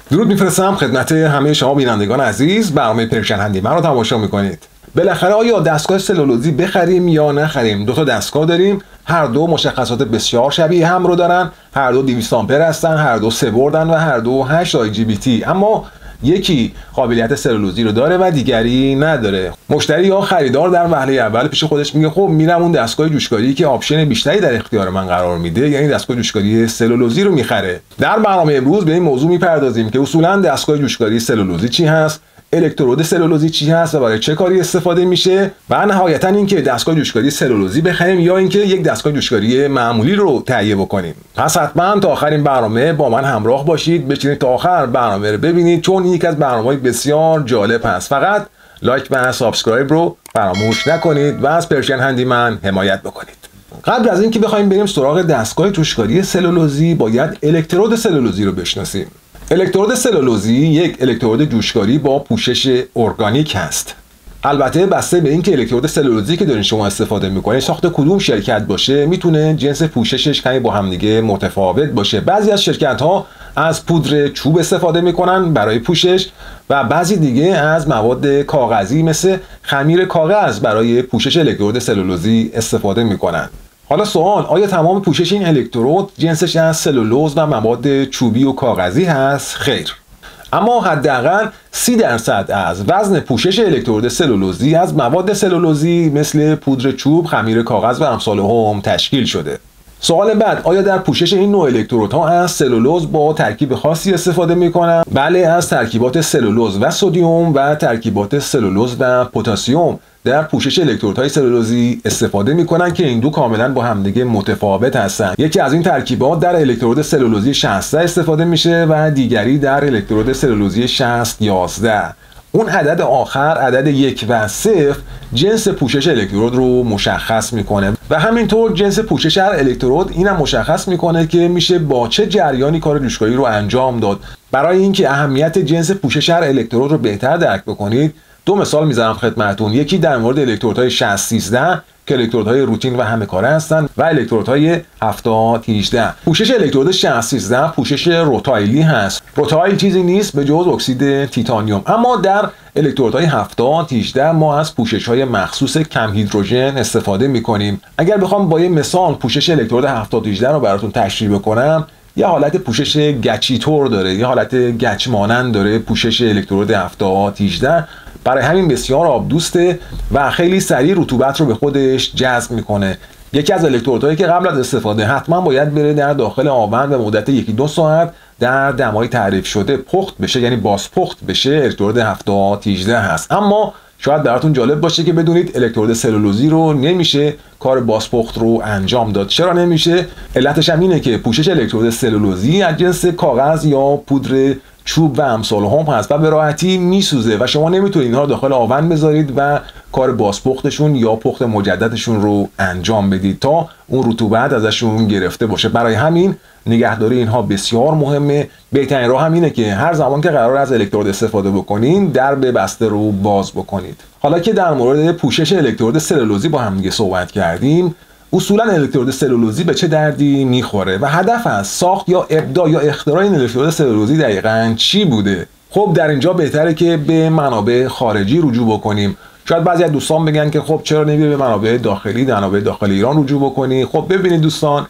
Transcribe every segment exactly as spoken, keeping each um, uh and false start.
درود میفرستم خدمت همه شما بینندگان عزیز. برنامه پرشن هندیمن رو تماشا میکنید. بالاخره آیا دستگاه سلولوزی بخریم یا نخریم؟ دو تا دستگاه داریم، هر دو مشخصات بسیار شبیه هم رو دارن، هر دو دویست آمپر هستن، هر دو سه بردن و هر دو هشت آی جی بی تی، اما یکی قابلیت سلولوزی رو داره و دیگری نداره. مشتری یا خریدار در وهله اول پیش خودش میگه خب میرم اون دستگاه جوشکاری که آپشن بیشتری در اختیار من قرار میده، یعنی دستگاه جوشکاری سلولوزی رو میخره. در برنامه امروز به این موضوع میپردازیم که اصولا دستگاه جوشکاری سلولوزی چی هست، الکترود سلولوزی چی هست و برای چه کاری استفاده میشه، و نهایتا اینکه دستگاه جوشکاری سلولوزی بخریم یا اینکه یک دستگاه جوشکاری معمولی رو تهیه بکنیم. پس حتما تا آخر این برنامه با من همراه باشید، بچینید تا آخر برنامه رو ببینید، چون این یک از برنامه‌های بسیار جالب هست. فقط لایک و سابسکرایب رو فراموش نکنید و از پرشن هندیمن حمایت بکنید. قبل از اینکه بخوایم بریم سراغ دستگاه جوشکاری سلولوزی، باید الکترود سلولوزی رو بشناسیم. الکترود سلولوزی یک الکترود جوشکاری با پوشش ارگانیک هست. البته بسته به اینکه الکترود سلولوزی که دارین شما استفاده میکنید ساخت کدوم شرکت باشه، میتونه جنس پوششش کمی با همدیگه متفاوت باشه. بعضی از شرکت ها از پودر چوب استفاده میکنن برای پوشش و بعضی دیگه از مواد کاغذی مثل خمیر کاغذ برای پوشش الکترود سلولوزی استفاده میکنن. حالا سوال، آیا تمام پوشش این الکترود جنسش از سلولوز و مواد چوبی و کاغذی هست؟ خیر. اما حداقل سی درصد از وزن پوشش الکترود سلولوزی از مواد سلولوزی مثل پودر چوب، خمیر کاغذ و امثال هم تشکیل شده. سوال بعد، آیا در پوشش این نوع الکترودها از سلولوز با ترکیب خاصی استفاده می‌کنند؟ بله، از ترکیبات سلولوز و سدیم و ترکیبات سلولوز و پتاسیم در پوشش الکترودهای سلولوزی استفاده میکنن که این دو کاملا با همدیگه متفاوت هستن. یکی از این ترکیبات در الکترود سلولوزی شصت استفاده میشه و دیگری در الکترود سلولوزی شصت یازده. اون عدد آخر، عدد یک و صفر، جنس پوشش الکترود رو مشخص میکنه و همینطور جنس پوشش هر الکترود اینم مشخص میکنه که میشه با چه جریانی کار جوشکاری رو انجام داد. برای اینکه اهمیت جنس پوشش هر الکترود رو بهتر درک بکنید، دو مثال میذارم خدمتتون. یکی در مورد الکترودهای شصت سیزده که الکترودهای روتین و همه کاره هستند و الکترودهای هفتاد هجده. پوشش الکترود شصت سیزده پوشش روتایلی هست. روتایل چیزی نیست به جز اکسید تیتانیوم. اما در الکترودهای هفتاد هجده ما از پوشش‌های مخصوص کم هیدروژن استفاده می‌کنیم. اگر بخوام با یه مثال پوشش الکترود هفتاد هجده رو براتون تشریح بکنم، یه حالت پوشش گچی طور داره، یه حالت گچ مانند داره پوشش الکترود هفتاد هجده. برای همین بسیار آبدوسته و خیلی سریع رطوبت رو به خودش جذب میکنه. یکی از الکترودهایی که قبل از استفاده حتما باید بره در داخل آون به مدت یکی دو ساعت در دمای تعریف شده پخت بشه، یعنی بازپخت بشه، الکترود هفتاد هجده هست. اما شاید براتون جالب باشه که بدونید الکترود سلولوزی رو نمیشه کار بازپخت رو انجام داد. چرا نمیشه؟ علتش هم اینه که پوشش الکترود سلولوزی از جنس کاغذ یا پودر چوب و امثال هم هست و به راحتی میسوزه و شما نمیتونید اینها رو داخل آون بذارید و کار بازپختشون یا پخت مجددشون رو انجام بدید تا اون رطوبت ازشون گرفته باشه. برای همین نگهداری اینها بسیار مهمه. بهترین راه هم اینه که هر زمان که قرار از الکترود استفاده بکنین درب بسته رو باز بکنید. حالا که در مورد پوشش الکترود سلولوزی با هم دیگه صحبت کردیم، اصولا الکترود سلولوزی به چه دردی میخوره و هدف از ساخت یا ابداع یا اختراع این الکترود سلولوزی دقیقاً چی بوده؟ خب در اینجا بهتره که به منابع خارجی رجوع بکنیم. شاید بعضی از دوستان بگن که خب چرا نمیشه به منابع داخلی، منابع داخل ایران رجوع بکنی؟ خب ببینید دوستان،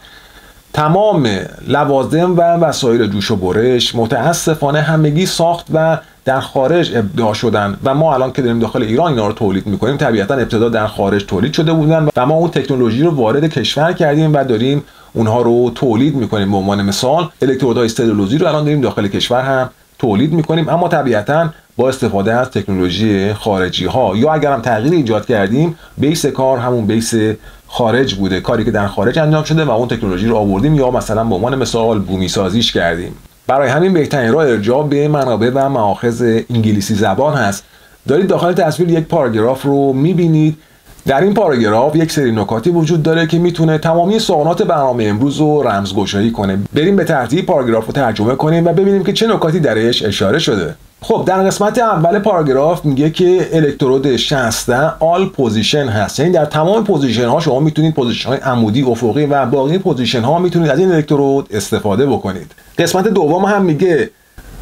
تمام لوازم و وسایل جوش و برش متاسفانه همگی ساخت و در خارج ابداع شدن و ما الان که داریم داخل ایران اینا رو تولید میکنیم طبیعتا ابتدا در خارج تولید شده بودن و ما اون تکنولوژی رو وارد کشور کردیم و داریم اونها رو تولید میکنیم. به عنوان مثال الکترودهای سلولوزی رو الان داریم داخل کشور هم تولید میکنیم، اما طبیعتا با استفاده از تکنولوژی خارجی ها، یا اگر هم تغییر ایجاد کردیم بیس کار همون بیس خارج بوده، کاری که در خارج انجام شده و اون تکنولوژی رو آوردیم یا مثلا به عنوان مثال بومی سازیش کردیم. برای همین بهترین راه ارجاع به منابع و مآخذ انگلیسی زبان هست. دارید داخل تصویر یک پاراگراف رو میبینید. در این پاراگراف یک سری نکاتی وجود داره که میتونه تمامی سوالات برنامه امروز رو رمزگشایی کنه. بریم به ترتیب پاراگراف رو ترجمه کنیم و ببینیم که چه نکاتی درش اشاره شده. خب در قسمت اول پاراگراف میگه که الکترود شصت آل پوزیشن هست، یعنی در تمام پوزیشن ها شما میتونید پوزیشن های عمودی، افقی و باقی پوزیشن ها میتونید از این الکترود استفاده بکنید. قسمت دوم هم میگه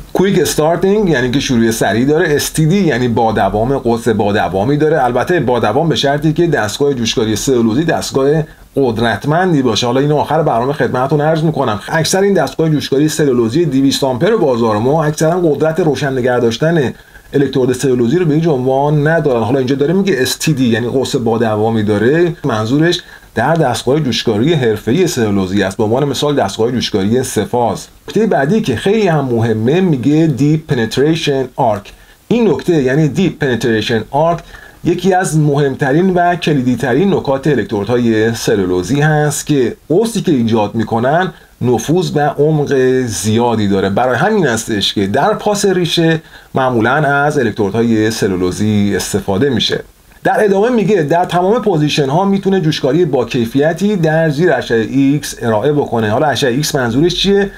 کویک استارتینگ یعنی که شروع سریع داره. استیدی یعنی با دوام، قوس با دوامی داره. البته با دوام به شرطی که دستگاه جوشکاری سلولوزی دستگاه قدرتمندی باشه. حالا اینو آخر برنامه خدمتتون عرض میکنم. اکثر این دستگاه جوشکاری سلولوزی دویست آمپر بازار ما اکثرا قدرت روشن نگه داشتن الکترود سلولوزی رو به هیچ عنوان ندارن. حالا اینجا داره میگه استیدی یعنی قوس با دوامی داره، منظورش در دستگاه جوشکاری حرفه‌ای سلولوزی است. به عنوان مثال دستگاه جوشکاری سه‌فاز. نکته بعدی که خیلی هم مهمه میگه دیپ پنتریشن آرک. این نکته یعنی دیپ پنتریشن آرک یکی از مهمترین و کلیدی ترین نکات الکترودهای سلولوزی هست که قوسی که ایجاد میکنن نفوذ و عمق زیادی داره. برای همین هستش که در پاس ریشه معمولا از الکترودهای سلولوزی استفاده میشه. در ادامه میگه در تمام پوزیشن ها میتونه جوشکاری با کیفیتی در زیر اشعه ایکس ارائه بکنه. حالا اشعه ایکس منظورش چیه؟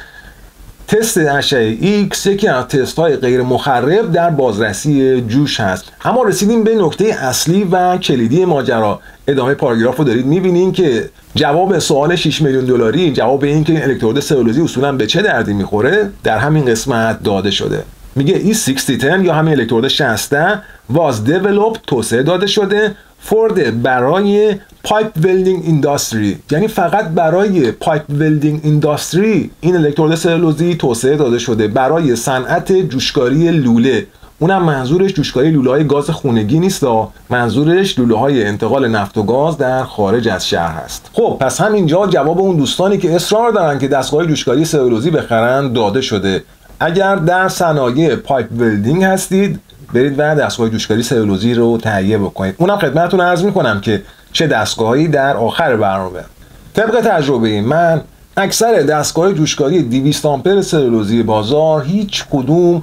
تست اشعه ایکس یکی از تست های غیر مخرب در بازرسی جوش هست. اما رسیدیم به نکته اصلی و کلیدی ماجرا. ادامه پاراگراف رو دارید میبینین که جواب سوال شش میلیون دلاری، جواب این که الکترود سلولوزی اصولا به چه دردی میخوره در همین قسمت داده شده. میگه ای شصت ده یا همین الکترود شصت ده was developed توسعه داده شده for the برای pipe welding industry، یعنی فقط برای pipe welding industry این الکترود سلولوزی توسعه داده شده برای صنعت جوشکاری لوله. اونم منظورش جوشکاری لوله های گاز خونگی نیست، منظورش لوله های انتقال نفت و گاز در خارج از شهر هست. خب پس همینجا جواب اون دوستانی که اصرار دارن که دستگاه جوشکاری سلولوزی بخرن داده شده. اگر در صنایع پایپ ولدینگ هستید برید و دستگاه جوشکاری سلولوزی رو تهیه بکنید. اونم خدمتتون عرض میکنم که چه دستگاهی در آخر برنامه. طبق تجربه من اکثر دستگاه جوشکاری دویست آمپر سلولوزی بازار هیچ کدوم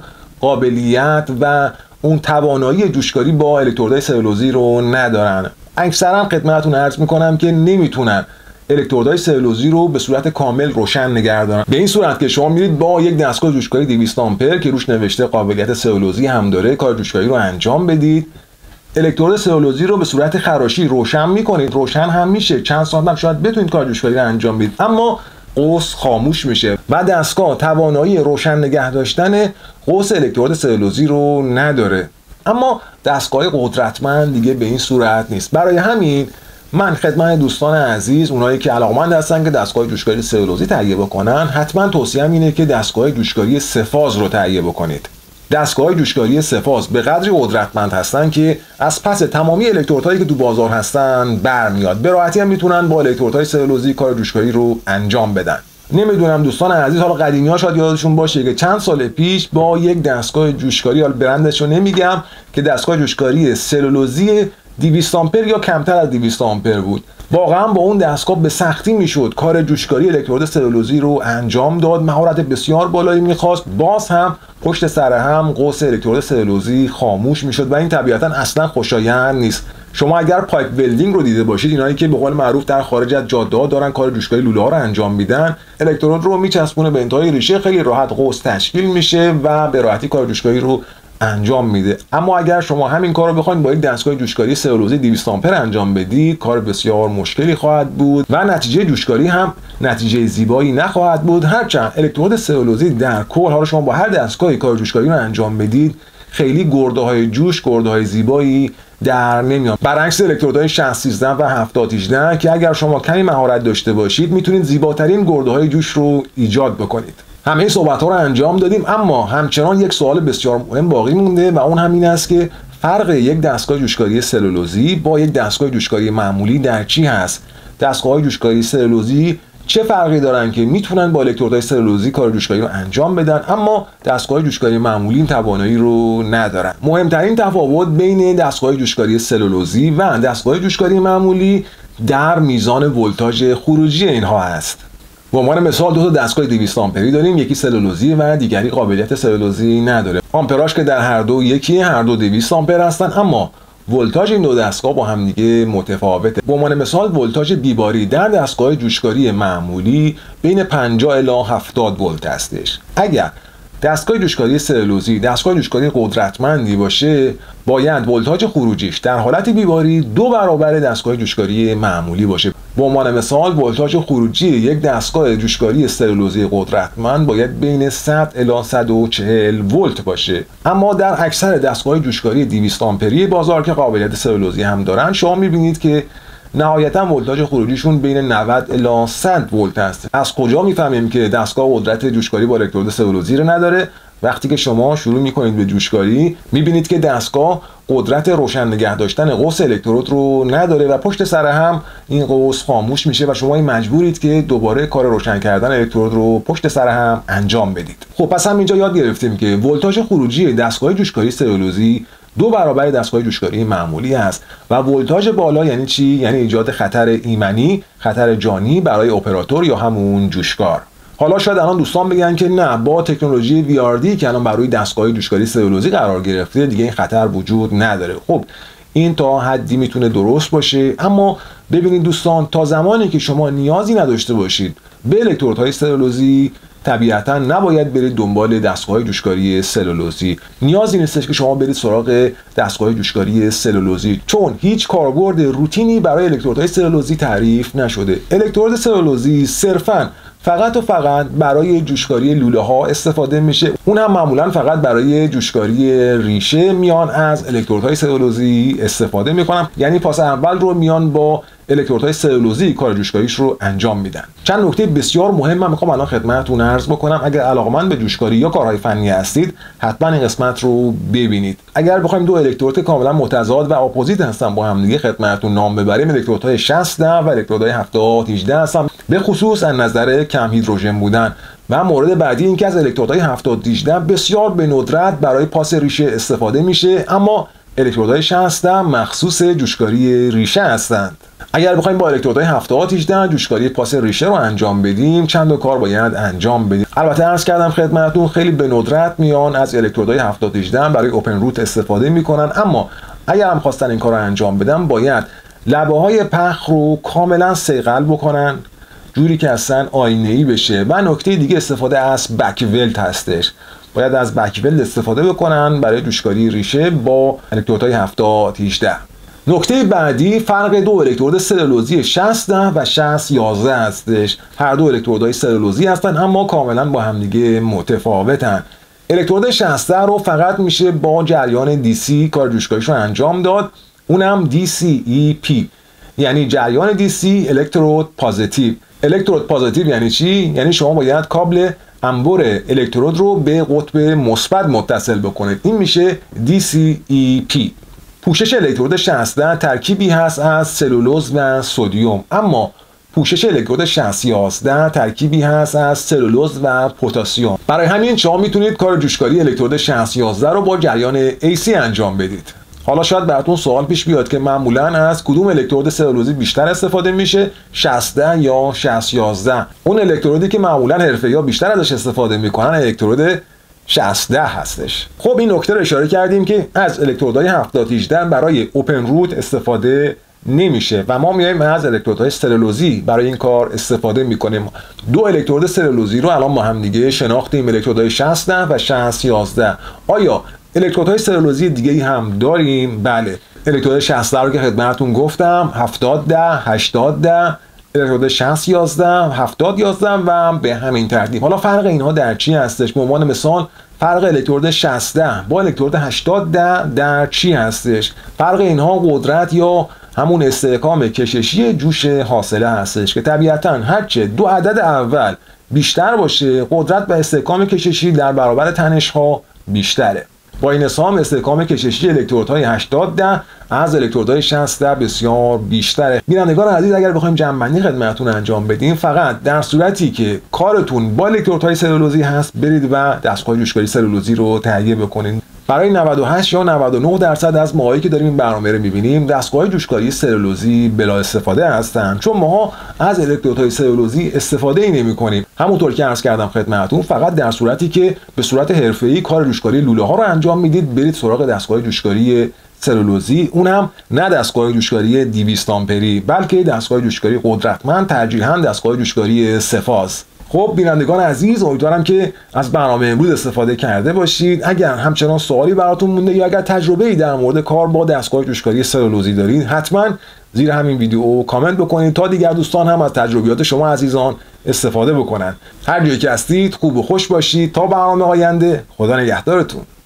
قابلیت و اون توانایی جوشکاری با الکترودهای سلولوزی رو ندارن. اکثرا خدمتتون عرض میکنم که نمیتونن الکترودهای سلولوزی رو به صورت کامل روشن نگه دارن. به این صورت که شما میرید با یک دستگاه جوشکاری دویست آمپر که روش نوشته قابلیت سلولوزی هم داره کار جوشکاری رو انجام بدید، الکترود سلولوزی رو به صورت خراشی روشن میکنید، روشن هم میشه، چند ساعت هم شاید بتونید کار جوشکاری رو انجام بدید، اما قوس خاموش میشه و دستگاه توانایی روشن نگه داشتن قوس الکترود سلولوزی رو نداره. اما دستگاه قدرتمند دیگه به این صورت نیست. برای همین من خدمت دوستان عزیز، اونایی که علاقمند هستن که دستگاه جوشکاری سلولوزی تهیه بکنن، حتما توصیه‌ام اینه که دستگاه جوشکاری سه‌فاز رو تهیه بکنید. دستگاه جوشکاری سه‌فاز به قدری قدرتمند هستن که از پس تمامی الکترودهایی که تو بازار هستن برمیاد. به راحتی هم میتونن با الکترودهای سلولوزی کار جوشکاری رو انجام بدن. نمیدونم دوستان عزیز حالا قدیمی‌ها شاید یادشون باشه که چند سال پیش با یک دستگاه جوشکاری، حالا برندش رو نمیگم، که دستگاه جوشکاری سلولوزی دویست آمپر یا کمتر از دویست آمپر بود. واقعا با اون دستگاه به سختی میشد کار جوشکاری الکترود سلولوزی رو انجام داد. مهارت بسیار بالایی میخواست. باز هم پشت سر هم قوس الکترود سلولوزی خاموش میشد و این طبیعتا اصلا خوشایند نیست. شما اگر پایپ ولدینگ رو دیده باشید، اینایی که به قول معروف در خارج از جاده‌ها دارن کار جوشکاری لوله ها رو انجام میدن، الکترود رو میچسبونه به انتهای ریشه، خیلی راحت قوس تشکیل میشه و به راحتی کار جوشکاری رو انجام میده. اما اگر شما همین کار رو بخواید با یک دستگاه جوشکاری سلولوزی دویست آمپر انجام بدید، کار بسیار مشکلی خواهد بود و نتیجه جوشکاری هم نتیجه زیبایی نخواهد بود. هرچند الکترود سلولوزی در کل، حالا شما با هر دستگاهی کار جوشکاری رو انجام بدید، خیلی گرده های جوش، گرده های زیبایی در نمیاد. برعکس الکترودهای شصت سیزده و هفتاد هجده که اگر شما کمی مهارت داشته باشید میتونید زیباترین گرده های جوش رو ایجاد بکنید. همه این صحبت ها رو انجام دادیم، اما همچنان یک سوال بسیار مهم باقی مونده و اون همین است که فرق یک دستگاه جوشکاری سلولوزی با یک دستگاه جوشکاری معمولی در چی هست؟ دستگاه جوشکاری سلولوزی چه فرقی دارن که میتونن با الکترودهای سلولوزی کار جوشکاری رو انجام بدن، اما دستگاه جوشکاری معمولی این توانایی رو ندارن؟ مهمترین تفاوت بین دستگاه جوشکاری سلولوزی و دستگاه جوشکاری معمولی در میزان ولتاژ خروجی اینها است. به عنوان مثال دو تا دستگاه دویست آمپری داریم، یکی سلولوزی و دیگری قابلیت سلولوزی نداره. آمپراژ که در هر دو یکی، هر دو دویست آمپر هستن، اما ولتاژ این دو دستگاه با هم دیگه متفاوته. به عنوان مثال ولتاژ بیباری در دستگاه جوشکاری معمولی بین پنجاه الی هفتاد ولت هستش. اگر دستگاه جوشکاری سلولوزی دستگاه جوشکاری قدرتمندی باشه، باید ولتاژ خروجیش در حالت بیباری دو برابر دستگاه جوشکاری معمولی باشه. به عنوان مثال ولتاژ خروجی یک دستگاه جوشکاری سلولوزی قدرتمند باید بین صد الی صد و چهل ولت باشه، اما در اکثر دستگاه جوشکاری دویست آمپری بازار که قابلیت سلولوزی هم دارن شما می‌بینید که نهایتا ولتاژ خروجیشون بین نود الی صد ولت است. از کجا میفهمیم که دستگاه قدرت جوشکاری با الکترود سلولوزی رو نداره؟ وقتی که شما شروع میکنید به جوشکاری میبینید که دستگاه قدرت روشن نگه داشتن قوس الکترود رو نداره و پشت سر هم این قوس خاموش میشه و شما مجبورید که دوباره کار روشن کردن الکترود رو پشت سر هم انجام بدید. خب پس هم اینجا یاد گرفتیم که ولتاژ خروجی دستگاه جوشکاری سلولوزی دو برابر دستگاه جوشکاری معمولی است و ولتاژ بالا یعنی چی؟ یعنی ایجاد خطر ایمنی، خطر جانی برای اپراتور یا همون جوشکار. حالا شاید الان دوستان بگن که نه، با تکنولوژی وی آر دی که الان بر روی دستگاه جوشکاری سلولوزی قرار گرفته دیگه این خطر وجود نداره. خب این تا حدی میتونه درست باشه، اما ببینید دوستان، تا زمانی که شما نیازی نداشته باشید به الکترودهای سلولوزی طبیعتا نباید برید دنبال دستگاه جوشکاری سلولوزی. نیازی نیستش که شما برید سراغ دستگاه جوشکاری سلولوزی، چون هیچ کاربرد روتینی برای الکترودهای سلولوزی تعریف نشده. الکترود سلولوزی صرفاً فقط و فقط برای جوشکاری لوله ها استفاده میشه، اون هم معمولا فقط برای جوشکاری ریشه میان از الکترودهای سلولوزی استفاده میکنن، یعنی پاس اول رو میان با الکترودهای سلولوزی کار جوشکاریش رو انجام میدن. چند نکته بسیار مهم من میخوام الان خدمتتون عرض بکنم. اگر علاقه‌مند به جوشکاری یا کارهای فنی هستید حتما این قسمت رو ببینید. اگر بخوایم دو الکترود کاملا متضاد و اپوزیت هستن با هم دیگه خدمتتون نام ببریم، الکترودهای شصت ده و الکترودهای هفتاد هجده هستن، به خصوص از نظر کم هیدروژن بودن. و مورد بعدی این که از الکترودهای هفتاد هجده بسیار به ندرت برای پاس ریشه استفاده میشه، اما الکترودهای شصت ده مخصوص جوشکاری ریشه هستند. اگر بخوایم با الکترودهای هفتاد هجده جوشکاری پاس ریشه رو انجام بدیم، چند تا کار باید انجام بدیم. البته عرض کردم خدمتتون خیلی به ندرت میان از الکترودهای هفتاد هجده برای اوپن روت استفاده میکنن، اما اگر هم خواستن این کار رو انجام بدن باید لبه های پخ رو کاملا صیقل بکنن جوری که اصلا آینه‌ای بشه. و نکته دیگه استفاده از بک ولت هستش، باید از بک ولت استفاده بکنن برای جوشکاری ریشه با الکترودهای هفتاد هجده. نکته بعدی فرق دو الکترود سلولوزی شصت ده و شصت یازده هستش. هر دو الکترودهای سلولوزی هستن اما کاملا با همدیگه متفاوتن. الکترود شصت ده رو فقط میشه با جریان دی سی کار جوشکاریش رو انجام داد، اونم دی سی ای پی، یعنی جریان دی سی الکترود پازیتیو. الکترود پازیتیو یعنی چی؟ یعنی شما باید کابل انبر الکترود رو به قطب مثبت متصل بکنید، این میشه دی سی ای پی. پوشش الکترود شصت ده ترکیبی هست از سلولوز و سدیم، اما پوشش الکترود شصت یازده ترکیبی هست از سلولوز و پتاسیم. برای همین شما میتونید کار جوشکاری الکترود شصت یازده رو با جریان ای سی انجام بدید. حالا شاید براتون سوال پیش بیاد که معمولا از کدوم الکترود سلولوزی بیشتر استفاده میشه، شصت ده یا شصت یازده؟ اون الکترودی که معمولا حرفه‌ای‌ها بیشتر ازش استفاده میکنن الکترود شصت ده هستش. خب این نکته رو اشاره کردیم که از الکترودهای هفتاد هجده برای اوپن روت استفاده نمیشه و ما میایم از الکترودهای سلولوزی برای این کار استفاده میکنیم. دو الکترود سلولوزی رو الان ما هم دیگه شناختیم، الکترودهای شصت ده و شصت یازده. آیا الکترودهای سلولوزی دیگه هم داریم؟ بله، الکترود شصت ده رو که خدمتتون گفتم، هفتاد ده، هشتاد ده، الکترود شصت یازده، هفتاد یازده و به همین ترتیب. حالا فرق اینها در چی هستش؟ به عنوان مثال فرق الکترود شصت ده با الکترود هشتاد ده در چی هستش؟ فرق اینها قدرت یا همون استحکام کششی جوش حاصله هستش که طبیعتاً هرچه دو عدد اول بیشتر باشه قدرت و استحکام کششی در برابر تنش ها بیشتره. با این حساب استحکام کششی الکترودهای هشتاد ده از الکترودهای شصت ده بسیار بیشتره. بینندگان عزیز، اگر بخوایم جمع‌بندی خدمتتون انجام بدیم، فقط در صورتی که کارتون با الکترودهای سلولوزی هست برید و دستگاه جوشکاری سلولوزی رو تهیه بکنید. برای نود و هشت یا نود و نه درصد از ماهایی که داریم این برنامه رو می‌بینیم دستگاه جوشکاری سلولوزی بلا استفاده هستن، چون ماها از الکترودهای سلولوزی استفاده ای نمی‌کنیم. همونطور که عرض کردم خدمتتون، فقط در صورتی که به صورت حرفه‌ای کار جوشکاری لوله ها رو انجام میدید برید سراغ دستگاه جوشکاری سلولوزی، اونم نه دستگاه جوشکاری دویست آمپری بلکه دستگاه جوشکاری قدرتمند، ترجیحاً دستگاه جوشکاری سه فاز. خب بینندگان عزیز، امیدوارم که از برنامه امروز استفاده کرده باشید. اگر همچنان سوالی براتون مونده یا اگر تجربه‌ای در مورد کار با دستگاه جوشکاری سلولوزی دارید، حتما زیر همین ویدیو کامنت بکنید تا دیگر دوستان هم از تجربیات شما عزیزان استفاده بکنن. هر جایی که هستید خوب و خوش باشید. تا برنامه آینده، خدا نگهدارتون.